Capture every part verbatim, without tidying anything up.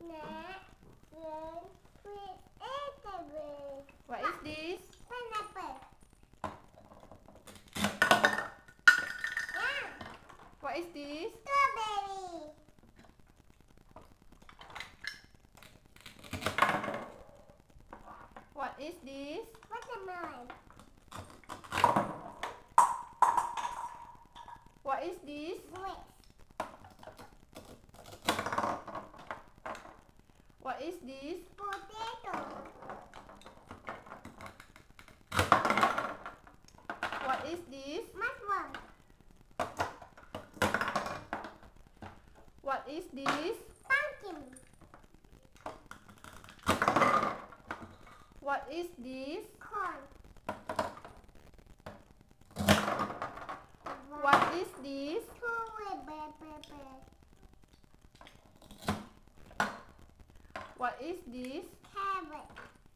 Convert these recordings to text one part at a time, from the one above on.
What is this? Pineapple. What is this? Strawberry. What is this? Watermelon. What is this? Grapes. What is this? Potato. What is this? Mushroom. What is this? Pumpkin. What is this? Corn. What is this? Two bell pepper. What is this? Carrot.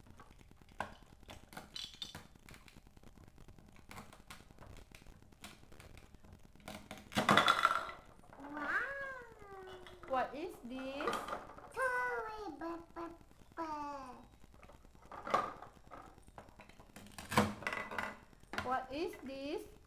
Wow. What is this? Two bell pepper. What is this?